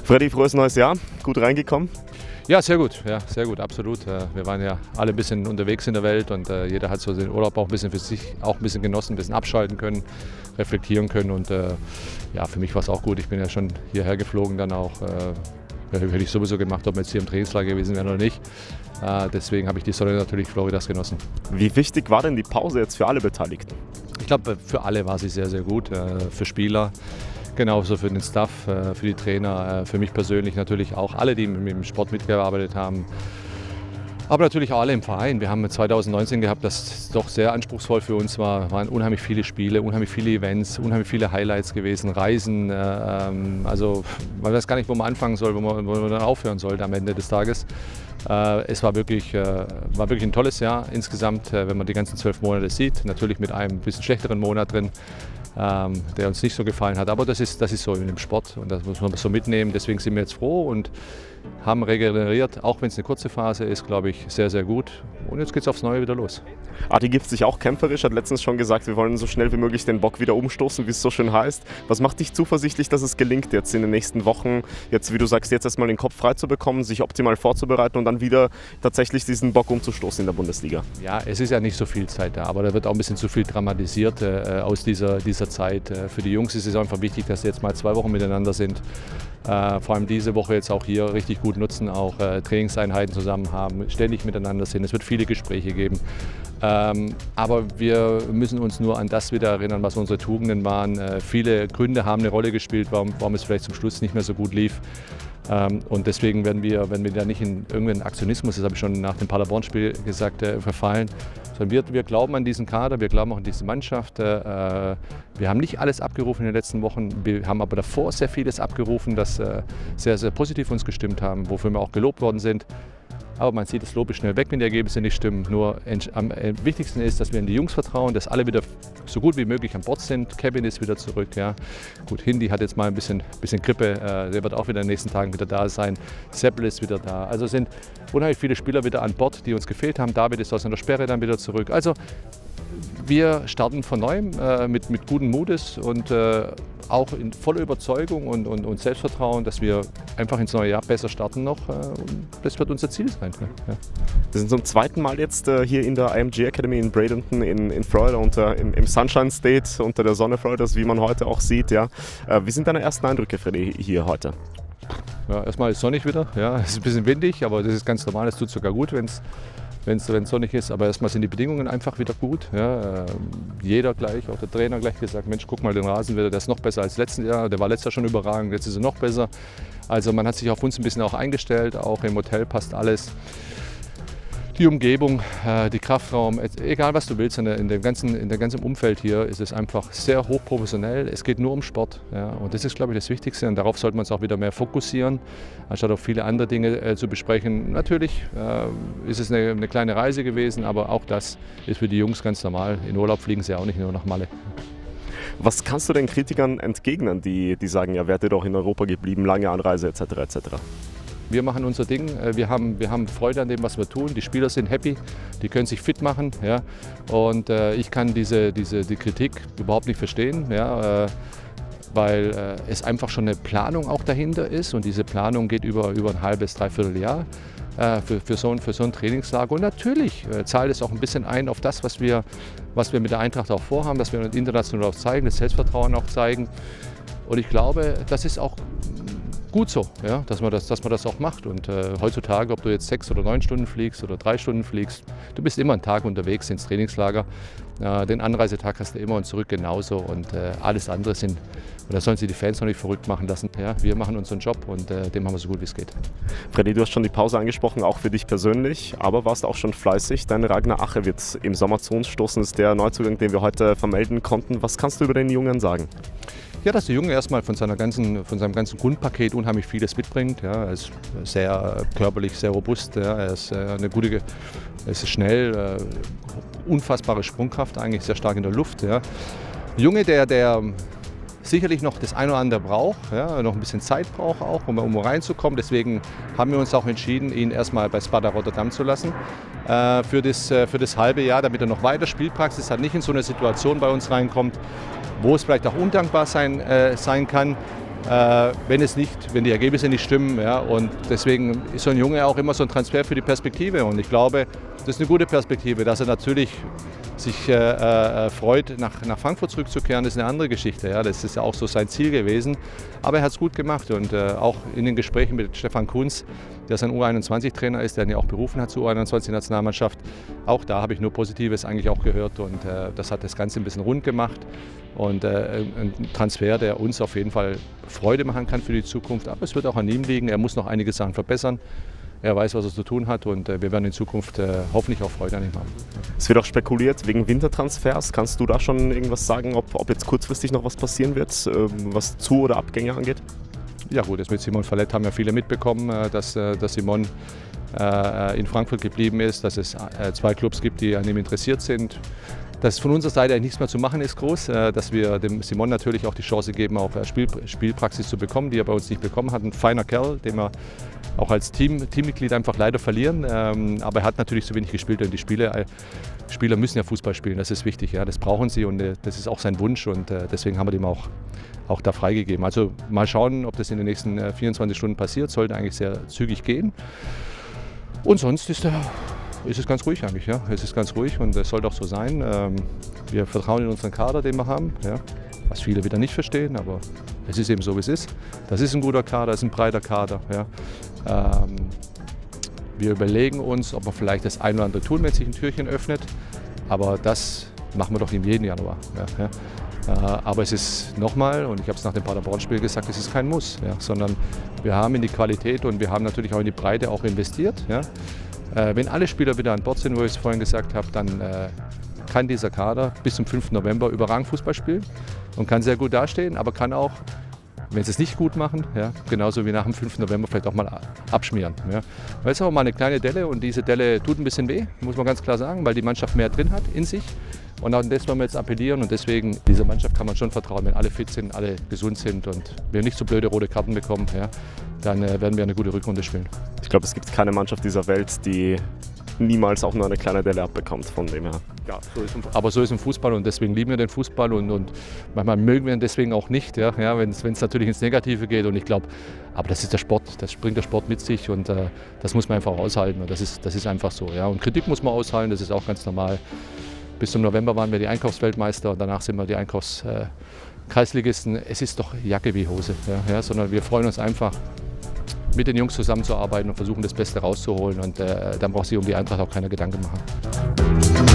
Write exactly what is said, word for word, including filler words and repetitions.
Freddy, frohes neues Jahr. Gut reingekommen? Ja, sehr gut, ja, sehr gut, absolut. Wir waren ja alle ein bisschen unterwegs in der Welt und jeder hat so den Urlaub auch ein bisschen für sich auch ein bisschen genossen, ein bisschen abschalten können, reflektieren können und ja, für mich war es auch gut. Ich bin ja schon hierher geflogen, dann auch, ja, hätte ich sowieso gemacht, ob wir jetzt hier im Trainingslager gewesen wären oder nicht. Deswegen habe ich die Sonne natürlich Floridas genossen. Wie wichtig war denn die Pause jetzt für alle Beteiligten? Ich glaube, für alle war sie sehr, sehr gut, für Spieler. Genauso für den Staff, für die Trainer, für mich persönlich natürlich auch alle, die mit dem Sport mitgearbeitet haben. Aber natürlich auch alle im Verein. Wir haben zwanzig neunzehn gehabt, das doch sehr anspruchsvoll für uns war. Es waren unheimlich viele Spiele, unheimlich viele Events, unheimlich viele Highlights gewesen, Reisen. Also man weiß gar nicht, wo man anfangen soll, wo man, wo man dann aufhören sollte am Ende des Tages. Es war wirklich, war wirklich ein tolles Jahr insgesamt, wenn man die ganzen zwölf Monate sieht. Natürlich mit einem bisschen schlechteren Monat drin, der uns nicht so gefallen hat. Aber das ist, das ist so in dem Sport und das muss man so mitnehmen. Deswegen sind wir jetzt froh und haben regeneriert, auch wenn es eine kurze Phase ist, glaube ich, sehr, sehr gut. Und jetzt geht es aufs Neue wieder los. Adi gibt sich auch kämpferisch, hat letztens schon gesagt, wir wollen so schnell wie möglich den Bock wieder umstoßen, wie es so schön heißt. Was macht dich zuversichtlich, dass es gelingt, jetzt in den nächsten Wochen, jetzt wie du sagst, jetzt erstmal den Kopf frei zu bekommen, sich optimal vorzubereiten und dann wieder tatsächlich diesen Bock umzustoßen in der Bundesliga? Ja, es ist ja nicht so viel Zeit da, aber da wird auch ein bisschen zu viel dramatisiert äh, aus dieser, dieser Zeit. Äh, für die Jungs ist es einfach wichtig, dass sie jetzt mal zwei Wochen miteinander sind. Äh, vor allem diese Woche jetzt auch hier richtig gut nutzen, auch äh, Trainingseinheiten zusammen haben, ständig miteinander sind. Es wird viele Gespräche geben. Ähm, aber wir müssen uns nur an das wieder erinnern, was unsere Tugenden waren. Äh, viele Gründe haben eine Rolle gespielt, warum, warum es vielleicht zum Schluss nicht mehr so gut lief. Ähm, und deswegen werden wir, wenn wir da nicht in irgendeinen Aktionismus, das habe ich schon nach dem Paderborn-Spiel gesagt, äh, verfallen, sondern wir, wir glauben an diesen Kader, wir glauben auch an diese Mannschaft. Äh, wir haben nicht alles abgerufen in den letzten Wochen, wir haben aber davor sehr vieles abgerufen, das äh, sehr, sehr positiv uns gestimmt haben, wofür wir auch gelobt worden sind. Aber man sieht, das Lob ist schnell weg, wenn die Ergebnisse nicht stimmen. Nur am wichtigsten ist, dass wir in die Jungs vertrauen, dass alle wieder so gut wie möglich an Bord sind. Kevin ist wieder zurück. Ja. Gut, Hindi hat jetzt mal ein bisschen, bisschen Grippe. Der wird auch wieder in den nächsten Tagen wieder da sein. Seppel ist wieder da. Also sind unheimlich viele Spieler wieder an Bord, die uns gefehlt haben. David ist aus einer Sperre dann wieder zurück. Also wir starten von neuem äh, mit, mit guten Mutes und äh, auch in voller Überzeugung und, und, und Selbstvertrauen, dass wir einfach ins neue Jahr besser starten noch. Äh, und das wird unser Ziel sein. Ja. Wir sind zum zweiten Mal jetzt äh, hier in der I M G Academy in Bradenton in, in Florida, unter, im, im Sunshine State, unter der Sonne Floridas, wie man heute auch sieht. Ja. Äh, wie sind deine ersten Eindrücke, Freddy, hier heute? Ja, erstmal ist es sonnig wieder. Ja. Es ist ein bisschen windig, aber das ist ganz normal. Es tut sogar gut, wenn es wenn es sonnig ist, aber erstmal sind die Bedingungen einfach wieder gut. Ja, äh, jeder gleich, auch der Trainer gleich gesagt, Mensch, guck mal den Rasen wieder, der ist noch besser als letztes Jahr, der war letztes Jahr schon überragend, jetzt ist er noch besser. Also man hat sich auf uns ein bisschen auch eingestellt, auch im Hotel passt alles. Die Umgebung, äh, die Kraftraum, egal was du willst, in, der, in, dem ganzen, in dem ganzen Umfeld hier ist es einfach sehr hochprofessionell. Es geht nur um Sport. Ja, und das ist, glaube ich, das Wichtigste. Und darauf sollte man uns auch wieder mehr fokussieren, anstatt auf viele andere Dinge äh, zu besprechen. Natürlich äh, ist es eine, eine kleine Reise gewesen, aber auch das ist für die Jungs ganz normal. In Urlaub fliegen sie auch nicht nur nach Malle. Was kannst du den Kritikern entgegnen, die, die sagen, ja, wärt ihr doch in Europa geblieben, lange Anreise et cetera et cetera? Wir machen unser Ding, wir haben, wir haben Freude an dem, was wir tun. Die Spieler sind happy, die können sich fit machen. Ja? Und äh, ich kann diese, diese, die Kritik überhaupt nicht verstehen, ja? äh, weil äh, es einfach schon eine Planung auch dahinter ist. Und diese Planung geht über, über ein halbes, dreiviertel Jahr äh, für, für, so ein, für so ein Trainingslager. Und natürlich äh, zahlt es auch ein bisschen ein auf das, was wir, was wir mit der Eintracht auch vorhaben, dass wir uns international auch zeigen, das Selbstvertrauen auch zeigen. Und ich glaube, das ist auch gut so, ja, dass man das, dass man das auch macht. Und äh, heutzutage, ob du jetzt sechs oder neun Stunden fliegst oder drei Stunden fliegst, du bist immer einen Tag unterwegs ins Trainingslager. Äh, den Anreisetag hast du immer und zurück genauso. Und äh, alles andere sind, oder sollen sie die Fans noch nicht verrückt machen lassen. Ja, wir machen unseren Job und äh, den machen wir so gut wie es geht. Freddy, du hast schon die Pause angesprochen, auch für dich persönlich, aber warst auch schon fleißig. Dein Ragnar Ache wird im Sommer zu uns stoßen, das ist der Neuzugang, den wir heute vermelden konnten. Was kannst du über den Jungen sagen? Ja, dass der Junge erstmal von, seiner ganzen, von seinem ganzen Grundpaket unheimlich vieles mitbringt. Ja, er ist sehr körperlich, sehr robust, ja, er ist äh, eine gute, er ist schnell, äh, unfassbare Sprungkraft, eigentlich sehr stark in der Luft. Ja. Junge, der, der sicherlich noch das eine oder andere braucht, ja, noch ein bisschen Zeit braucht auch, um, um reinzukommen. Deswegen haben wir uns auch entschieden, ihn erstmal bei Sparta Rotterdam zu lassen äh, für, das, äh, für das halbe Jahr, damit er noch weiter Spielpraxis hat, nicht in so eine Situation bei uns reinkommt, wo es vielleicht auch undankbar sein, äh, sein kann. äh, wenn es nicht, wenn die Ergebnisse nicht stimmen. Ja, und deswegen ist so ein Junge auch immer so ein Transfer für die Perspektive. Und ich glaube, das ist eine gute Perspektive, dass er natürlich sich äh, äh, freut, nach, nach Frankfurt zurückzukehren, das ist eine andere Geschichte. Ja. Das ist ja auch so sein Ziel gewesen. Aber er hat es gut gemacht und äh, auch in den Gesprächen mit Stefan Kuntz, der sein U einundzwanzig Trainer ist, der ihn ja auch berufen hat zur U einundzwanzig Nationalmannschaft. Auch da habe ich nur Positives eigentlich auch gehört und äh, das hat das Ganze ein bisschen rund gemacht. Und äh, ein Transfer, der uns auf jeden Fall Freude machen kann für die Zukunft. Aber es wird auch an ihm liegen. Er muss noch einige Sachen verbessern. Er weiß, was er zu tun hat und äh, wir werden in Zukunft äh, hoffentlich auch Freude an ihm haben. Es wird auch spekuliert wegen Wintertransfers. Kannst du da schon irgendwas sagen, ob, ob jetzt kurzfristig noch was passieren wird, äh, was Zu- oder Abgänge angeht? Ja gut, das mit Simon Verlet haben ja viele mitbekommen, äh, dass, äh, dass Simon äh, in Frankfurt geblieben ist, dass es äh, zwei Clubs gibt, die an ihm interessiert sind. Dass von unserer Seite nichts mehr zu machen ist groß, dass wir dem Simon natürlich auch die Chance geben, auch Spiel, Spielpraxis zu bekommen, die er bei uns nicht bekommen hat. Ein feiner Kerl, den wir auch als Team, Teammitglied einfach leider verlieren. Aber er hat natürlich zu wenig gespielt und die Spiele, Spieler müssen ja Fußball spielen, das ist wichtig, ja, das brauchen sie und das ist auch sein Wunsch und deswegen haben wir dem auch, auch da freigegeben. Also mal schauen, ob das in den nächsten vierundzwanzig Stunden passiert, sollte eigentlich sehr zügig gehen. Und sonst ist der ist es ganz ruhig eigentlich, ja. Es ist ganz ruhig und es soll doch so sein. Ähm, wir vertrauen in unseren Kader, den wir haben, ja. Was viele wieder nicht verstehen, aber es ist eben so, wie es ist. Das ist ein guter Kader, das ist ein breiter Kader, ja. Ähm, wir überlegen uns, ob wir vielleicht das ein oder andere tun, wenn sich ein Türchen öffnet, aber das machen wir doch in jedem Januar. Ja, ja. Äh, aber es ist nochmal, und ich habe es nach dem Paderborn-Spiel gesagt, es ist kein Muss, ja, sondern wir haben in die Qualität und wir haben natürlich auch in die Breite auch investiert. Ja. Äh, wenn alle Spieler wieder an Bord sind, wo ich es vorhin gesagt habe, dann äh, kann dieser Kader bis zum fünften November überragend Fußball spielen und kann sehr gut dastehen, aber kann auch, wenn sie es nicht gut machen, ja, genauso wie nach dem fünften November vielleicht auch mal abschmieren. Ja. Weil es ist auch mal eine kleine Delle und diese Delle tut ein bisschen weh, muss man ganz klar sagen, weil die Mannschaft mehr drin hat in sich. Und an das wollen wir jetzt appellieren und deswegen, dieser Mannschaft kann man schon vertrauen, wenn alle fit sind, alle gesund sind und wir nicht so blöde rote Karten bekommen, ja, dann äh, werden wir eine gute Rückrunde spielen. Ich glaube, es gibt keine Mannschaft dieser Welt, die niemals auch nur eine kleine Delle abbekommt, von dem her. Ja, so ist, aber so ist im Fußball und deswegen lieben wir den Fußball und, und manchmal mögen wir ihn deswegen auch nicht, ja, ja, wenn es natürlich ins Negative geht und ich glaube, aber das ist der Sport, das bringt der Sport mit sich und äh, das muss man einfach aushalten und das ist, das ist einfach so. Ja. Und Kritik muss man aushalten, das ist auch ganz normal. Bis zum November waren wir die Einkaufsweltmeister und danach sind wir die Einkaufskreisligisten. Es ist doch Jacke wie Hose, ja, ja, sondern wir freuen uns einfach, mit den Jungs zusammenzuarbeiten und versuchen, das Beste rauszuholen. Und äh, dann braucht sich um die Eintracht auch keine Gedanken machen.